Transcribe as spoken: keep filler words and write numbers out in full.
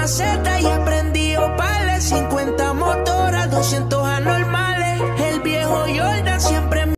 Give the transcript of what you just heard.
maceta y he prendido pales, cincuenta motoras, doscientos anuales.